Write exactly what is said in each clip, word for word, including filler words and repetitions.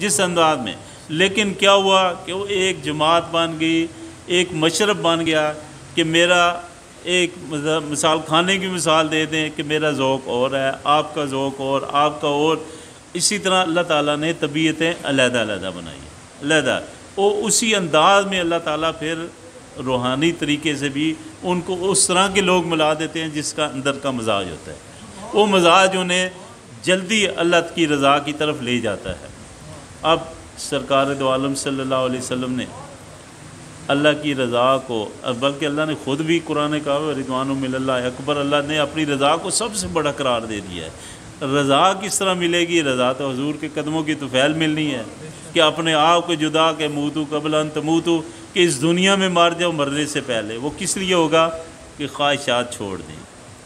جس انداز میں، لیکن کیا ہوا کہ وہ ایک جماعت بن گئی، ایک مشرب بن گیا کہ میرا ایک مثال کھانے کی مثال دے دیں کہ میرا ذوق اور ہے، آپ کا ذوق اور، آپ کا اور، اسی طرح اللہ تعالیٰ نے طبیعتیں علیحدہ علیحدہ بنائی ہیں، علیحدہ، اور اسی انداز میں اللہ تعالیٰ پھر روحانی طریقے سے بھی ان کو اس طرح کے لوگ ملا دیتے ہیں جس کا اندر کا مزاج ہوتا ہے، وہ مزاج انہیں جلدی اللہ کی رضا کی طرف لے جاتا ہے۔ اب سرکار دو عالم صلی اللہ علیہ وسلم نے اللہ کی رضا کو، بلکہ اللہ نے خود بھی قرآن کہا ہے رضوان من اللہ اکبر، اللہ نے اپنی رضا کو سب سے بڑا قرار دے دیا ہے۔ رضا کس طرح ملے گی؟ رضا تو حضور کے قدموں کی طفیل ملنی ہے کہ اپنے آپ کو جدا کہ موتو قبل ان تموتو، کہ اس دنیا میں مر جاؤ مرنے سے پہلے۔ وہ کس لیے ہوگا؟ کہ خواہشات چھوڑ دیں۔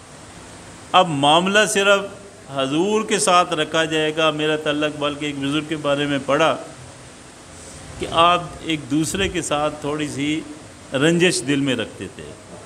اب معاملہ صرف حضور کے ساتھ رکھا جائے گا میرا تعلق، بلکہ ایک بزرگ کے بارے میں پڑھا کہ آپ ایک دوسرے کے ساتھ تھوڑی سی رنجش دل میں رکھتے تھے،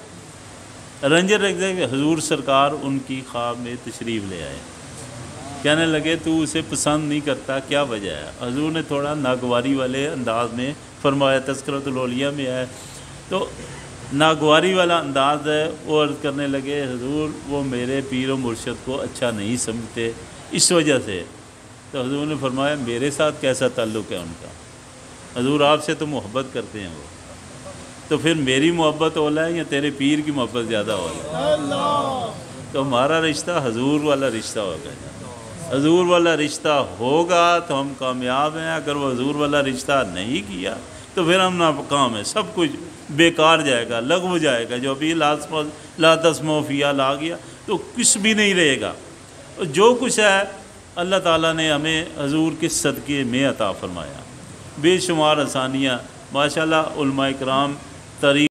رنجش رکھتے کہ حضور سرکار ان کی خواب میں تشریف لے آئے، کہنے لگے تو اسے پسند نہیں کرتا، کیا وجہ ہے؟ حضور نے تھوڑا ناگواری والے انداز میں فرمایا، تذکرۃ الاولیاء میں ہے، تو ناگواری والا انداز ہے، وہ عرض کرنے لگے حضور وہ میرے پیر و مرشد کو اچھا نہیں سمجھتے اس وجہ سے۔ تو حضور نے فرمایا میرے ساتھ کیسا تعلق ہے ان کا؟ حضور آپ سے تو محبت کرتے ہیں وہ، تو پھر میری محبت اولا ہے یا تیرے پیر کی محبت زیادہ اولا ہے؟ تو ہمارا رشتہ حضور والا رشتہ ہوگا، حضور والا رشتہ ہوگا تو ہم کامیاب ہیں، اگر وہ حضور والا رشتہ نہیں کیا تو پھر ہم ناکام ہیں، سب کچھ بیکار جائے گا، لغو جائے گا، جو ابھی لا تسمعوا فیہا لا گیا تو کچھ بھی نہیں رہے گا۔ جو کچھ ہے اللہ تعالیٰ نے ہمیں حضور کے صدقے میں عطا فرمایا، بے شمار آسانیاں، ماشاءاللہ علماء کرام طریق